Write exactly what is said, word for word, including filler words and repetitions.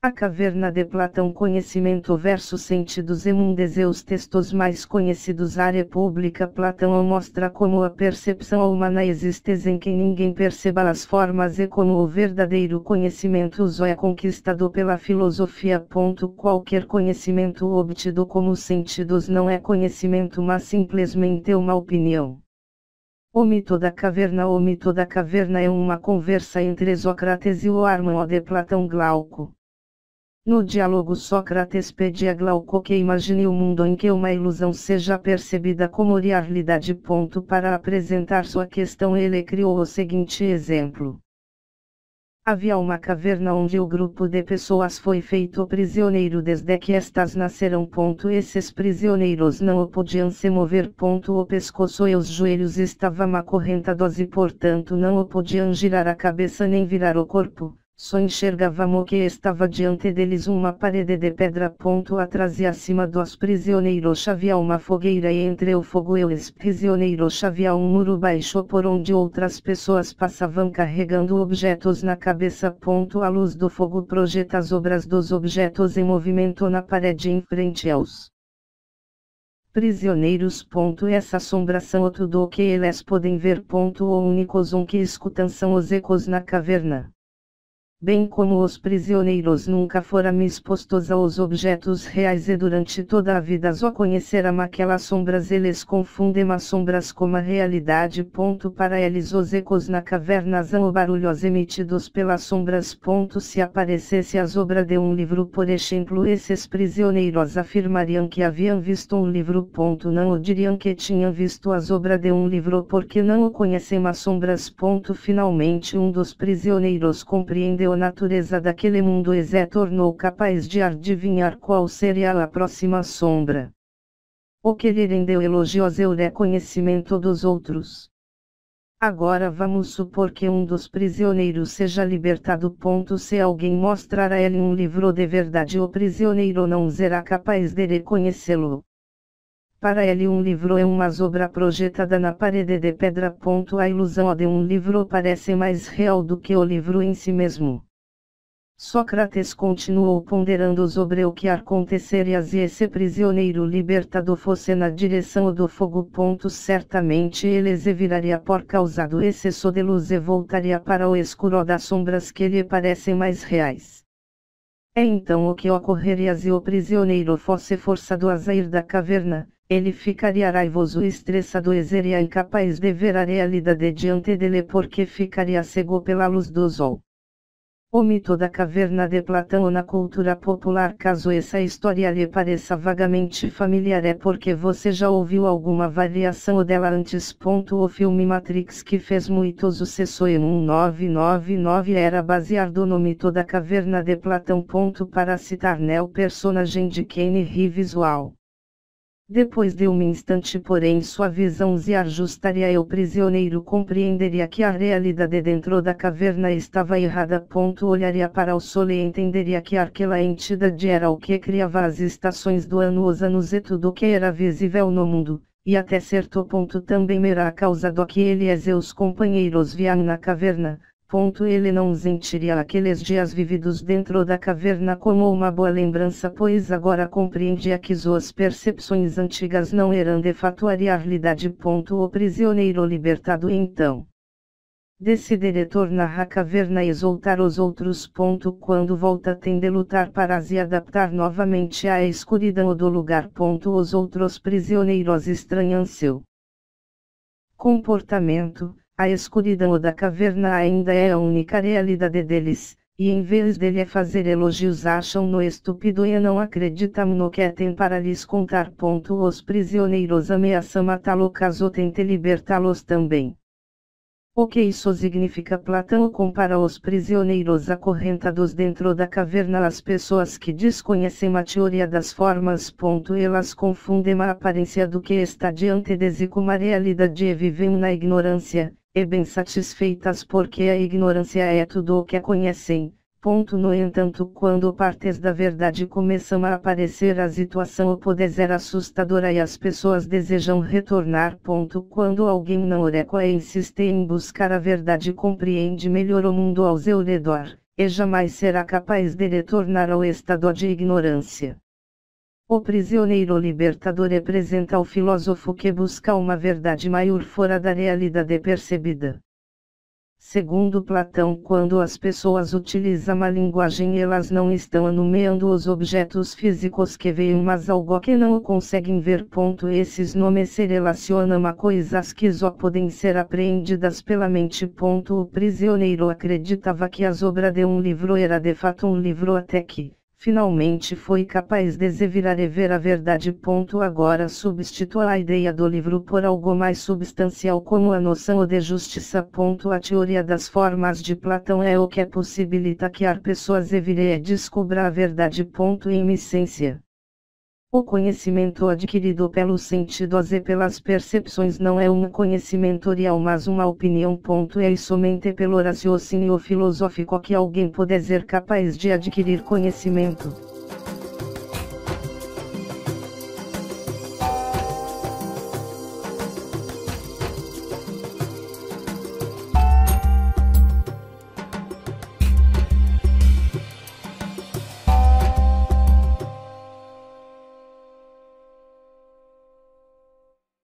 A Caverna de Platão. Conhecimento versus sentidos. Em um dos seus textos mais conhecidos, A República, Platão mostra como a percepção humana existe sem que ninguém perceba as formas e como o verdadeiro conhecimento só é conquistado pela filosofia. Qualquer conhecimento obtido como sentidos não é conhecimento, mas simplesmente uma opinião. O mito da caverna. O mito da caverna é uma conversa entre Sócrates e o irmão de Platão, Glauco. No diálogo, Sócrates pede a Glauco que imagine o mundo em que uma ilusão seja percebida como realidade. Para apresentar sua questão, ele criou o seguinte exemplo. Havia uma caverna onde o grupo de pessoas foi feito prisioneiro desde que estas nasceram. Esses prisioneiros não podiam se mover. O pescoço e os joelhos estavam acorrentados e portanto não podiam girar a cabeça nem virar o corpo. Só enxergavam que estava diante deles uma parede de pedra. Atrás e acima dos prisioneiros havia uma fogueira e entre o fogo e os prisioneiros havia um muro baixo por onde outras pessoas passavam carregando objetos na cabeça. A luz do fogo projeta as obras dos objetos em movimento na parede em frente aos prisioneiros. Essa assombração tudo o que eles podem ver. O único som que escutam são os ecos na caverna. Bem como os prisioneiros nunca foram expostos aos objetos reais e durante toda a vida só conheceram aquelas sombras, eles confundem as sombras com a realidade. Para eles os ecos na caverna são barulhos emitidos pelas sombras. Se aparecesse as obras de um livro, por exemplo, esses prisioneiros afirmariam que haviam visto um livro. Não o diriam que tinham visto as obras de um livro porque não o conhecem as sombras. Finalmente um dos prisioneiros compreendeu a natureza daquele mundo e se tornou capaz de adivinhar qual seria a próxima sombra. O que lhe rendeu elogios e o reconhecimento dos outros. Agora vamos supor que um dos prisioneiros seja libertado. Se alguém mostrar a ele um livro de verdade, o prisioneiro não será capaz de reconhecê-lo. Para ele um livro é uma obra projetada na parede de pedra. A ilusão de um livro parece mais real do que o livro em si mesmo. Sócrates continuou ponderando sobre o que aconteceria se esse prisioneiro libertado fosse na direção do fogo. Certamente ele se viraria por causa do excesso de luz e voltaria para o escuro das sombras que lhe parecem mais reais. É então o que ocorreria se o prisioneiro fosse forçado a sair da caverna. Ele ficaria raivoso e estressado e seria incapaz de ver a realidade diante dele porque ficaria cego pela luz do sol. O mito da caverna de Platão na cultura popular. Caso essa história lhe pareça vagamente familiar é porque você já ouviu alguma variação dela antes. O filme Matrix, que fez muito sucesso em mil novecentos e noventa e nove, era baseado no mito da caverna de Platão. Para citar Neo, personagem de Keanu Reeves. Depois de um instante, porém, sua visão se ajustaria e o prisioneiro compreenderia que a realidade dentro da caverna estava errada. Olharia para o sol e entenderia que aquela entidade era o que criava as estações do ano, os anos e tudo o que era visível no mundo, e até certo ponto também era a causa do que ele e seus companheiros viam na caverna. Ele não sentiria aqueles dias vividos dentro da caverna como uma boa lembrança, pois agora compreendia que suas percepções antigas não eram de fato a realidade. O prisioneiro libertado então decide retornar à caverna e exaltar os outros. Quando volta, tem de lutar para se adaptar novamente à escuridão do lugar. Os outros prisioneiros estranham seu comportamento. A escuridão da caverna ainda é a única realidade deles, e em vez de lhe fazer elogios acham-no estúpido e não acreditam no que tem para lhes contar. Os prisioneiros ameaçam matá-lo caso tente libertá-los também. O que isso significa? Platão compara os prisioneiros acorrentados dentro da caverna às pessoas que desconhecem a teoria das formas. Elas confundem a aparência do que está diante de si com a realidade e vivem na ignorância, e bem satisfeitas porque a ignorância é tudo o que conhecem. No entanto, quando partes da verdade começam a aparecer, a situação pode ser assustadora e as pessoas desejam retornar. Quando alguém não recusa e insiste em buscar a verdade, compreende melhor o mundo ao seu redor, e jamais será capaz de retornar ao estado de ignorância. O prisioneiro libertador representa o filósofo que busca uma verdade maior fora da realidade percebida. Segundo Platão, quando as pessoas utilizam a linguagem, elas não estão nomeando os objetos físicos que veem, mas algo que não conseguem ver. Esses nomes se relacionam a coisas que só podem ser apreendidas pela mente. O prisioneiro acreditava que a obra de um livro era de fato um livro até que, finalmente, foi capaz de se virar e ver a verdade. Agora substitua a ideia do livro por algo mais substancial, como a noção de justiça. A teoria das formas de Platão é o que possibilita que as pessoas virem e descubra a verdade. Em essência, o conhecimento adquirido pelos sentidos e pelas percepções não é um conhecimento real, mas uma opinião. É somente pelo raciocínio filosófico que alguém pode ser capaz de adquirir conhecimento.